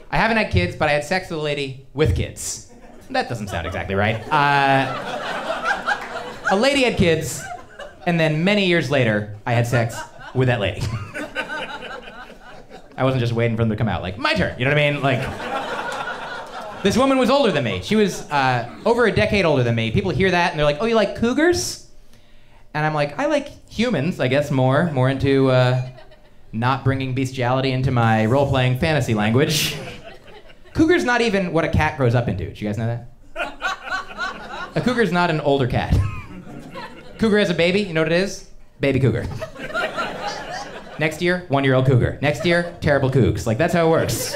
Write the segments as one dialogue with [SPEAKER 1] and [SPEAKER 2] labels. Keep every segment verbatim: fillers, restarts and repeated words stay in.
[SPEAKER 1] I haven't had kids, but I had sex with a lady with kids. That doesn't sound exactly right. Uh, a lady had kids, and then many years later, I had sex with that lady. I wasn't just waiting for them to come out, like, my turn, you know what I mean? Like, this woman was older than me. She was uh, over a decade older than me. People hear that, and they're like, oh, you like cougars? And I'm like, I like humans, I guess, more. More into uh, not bringing bestiality into my role-playing fantasy language. Cougar's not even what a cat grows up into. Did you guys know that? A cougar's not an older cat. Cougar has a baby, you know what it is? Baby cougar. Next year, one-year-old cougar. Next year, terrible cougs. Like, that's how it works.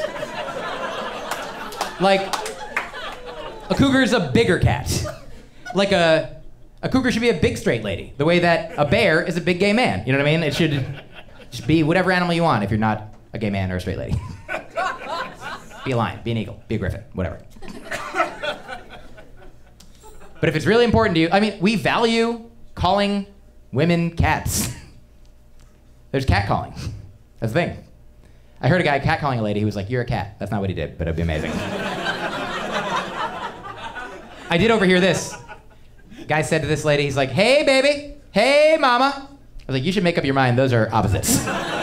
[SPEAKER 1] Like, a cougar is a bigger cat. Like a, a cougar should be a big straight lady, the way that a bear is a big gay man. You know what I mean? It should just be whatever animal you want if you're not a gay man or a straight lady. Be a lion, be an eagle, be a griffin, whatever. But if it's really important to you, I mean, we value calling women cats. There's catcalling. That's the thing. I heard a guy catcalling a lady who was like, you're a cat. That's not what he did, but it'd be amazing. I did overhear this. Guy said to this lady, he's like, hey, baby. Hey, mama. I was like, you should make up your mind. Those are opposites.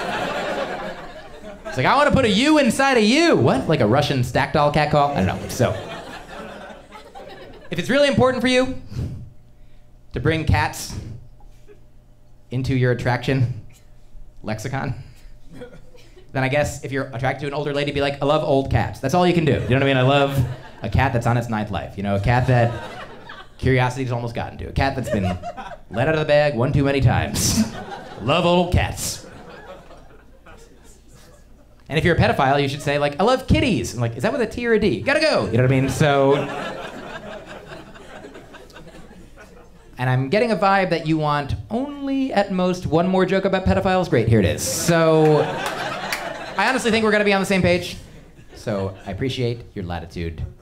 [SPEAKER 1] It's like, I want to put a you inside a you. What? Like a Russian stack doll catcall? I don't know. So, if it's really important for you to bring cats into your attraction lexicon, then I guess if you're attracted to an older lady, be like, I love old cats. That's all you can do. You know what I mean? I love a cat that's on its ninth life. You know, a cat that curiosity's almost gotten to. A cat that's been let out of the bag one too many times. Love old cats. And if you're a pedophile, you should say, like, I love kitties. I'm like, is that with a T or a D? Gotta go. You know what I mean? So, and I'm getting a vibe that you want only at most one more joke about pedophiles. Great, here it is. So, I honestly think we're gonna be on the same page. So I appreciate your latitude.